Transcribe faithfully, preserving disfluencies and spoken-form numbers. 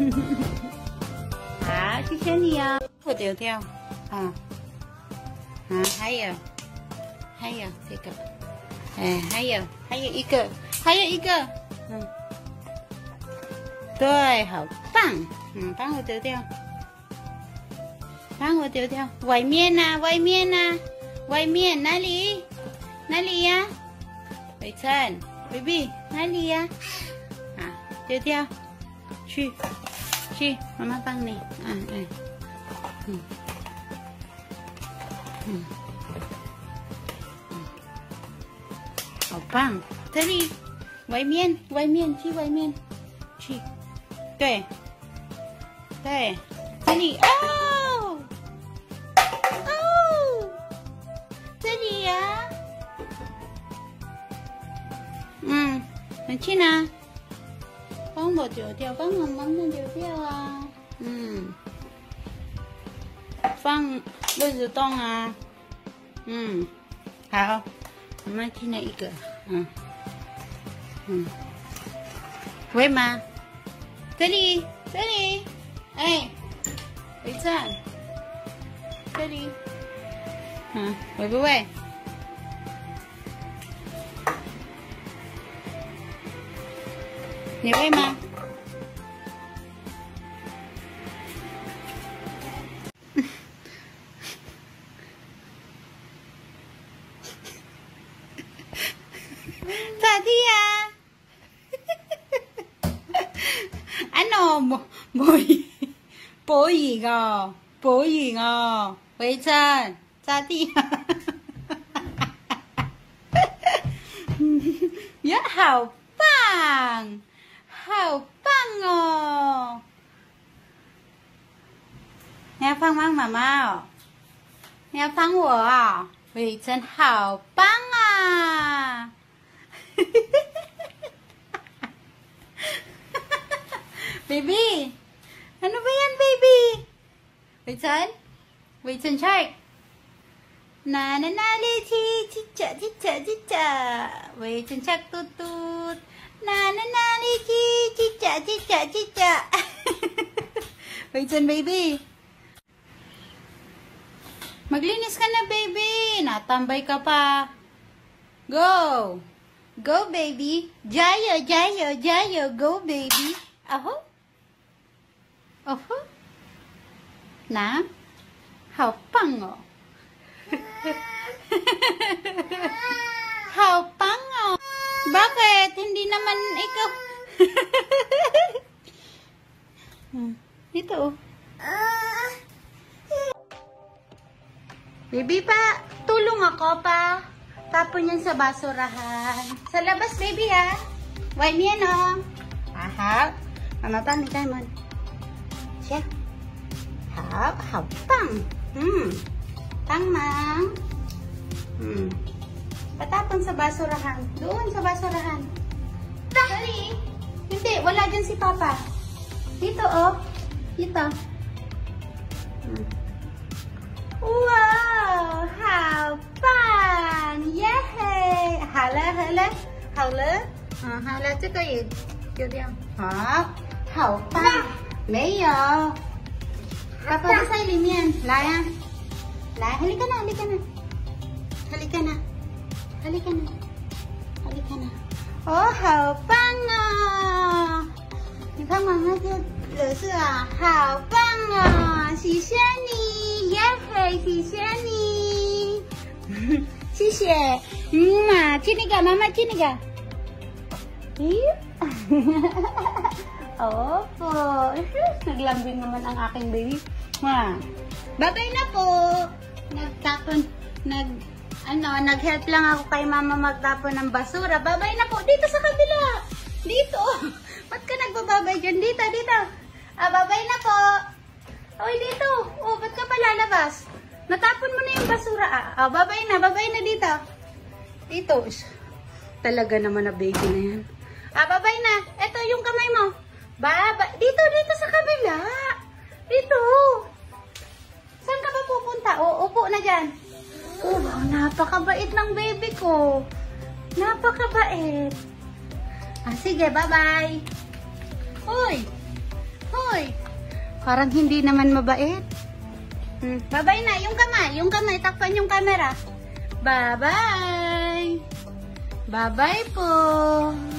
好，谢谢你哦。我丢掉。啊、哦，啊，还有，还有这个，哎，还有，还有一个，还有一个，嗯，对，好棒。嗯，帮我丢掉。帮我丢掉。外面呢、啊？外面呢、啊？外面哪里？哪里呀、啊？伟成 ，baby 哪里呀、啊？啊，丢掉。去，去，妈妈帮你。嗯嗯嗯嗯嗯，好棒！这里，外面，外面，去外面，去，对，对，这里哦，哦，这里呀、啊，嗯，你去哪？帮我丢掉，帮我妈妈丢掉啊！嗯，放垃圾桶啊！嗯，好，我们听了一个，嗯嗯，会吗？这里，这里，哎，伟成，这里，嗯，会不会？你会吗？咋的呀？Ano mo boy boy個boy個偉真咋的呀？呀，好棒！好棒哦！你要帮帮妈妈哦？你要帮我啊、哦？伟真好棒啊！Baby, ano ba yan, baby?伟真，伟真 check。Na na na li chi chi cha chi cha chi cha， 伟真 check 嘟嘟。Na na na li chi chi cha chi cha chi cha。伟真 baby。Maglinis ka na, baby. Natambay ka pa. Go. Go, baby. Jayo, jayo, jayo. Go, baby. Aho. Aho. Na? 好棒哦。好棒哦. Bakit? Hindi naman ikaw. Ito. Baby pa, tulong ako pa. Tapon yan sa basurahan. Sa labas, baby ha. Wipe yan o. Aha. Mama pa, ni Diamond. Siya. Hap, hapang. Hmm. Tangmang. Hmm. Patapon sa basurahan. Doon sa basurahan. Sorry. Hindi, wala dyan si Papa. Dito oh. Dito. Hmm. Wow! 好棒！耶嘿！好了，好了，好了，嗯，好了，这个也丢掉。好，好棒！没有，爸爸在里面，来啊，来，halika na，halika na，halika na，halika na，halika na。哦，好棒哦！你看妈妈的惹是啊，好棒哦！谢谢你，耶嘿，谢谢你，谢谢。嗯嘛，亲那个妈妈，亲那个。咦？Opo. Naglambing naman ang aking baby. Ma. Babay na po. Nagtapon, nag, ano, nag-help lang ako kay mama magtapon ng basura. Babay na po. Dito sa kabila. Dito. Ba't ka nagbababay dyan? Dito, dito. Ah, babay na po. Oy, dito. Oh, ba't ka pa lalabas? Natapon mo na yung basura. Ah, ah babay na, babay na dito. Dito. Talaga naman na baby na yan. Ah, babay na. Ito yung kamay mo. Baba. Dito, dito sa kabila. Dito. Saan ka ba pupunta? O, upo na dyan. Oh, napakabait ng baby ko. Napakabait. Ah, sige, bye-bye. Hoy. Hoy. Uy, parang hindi naman mabait. Hmm, bye-bye na. Yung kamay, yung kamay. Takpan yung camera. Bye-bye. Bye-bye po.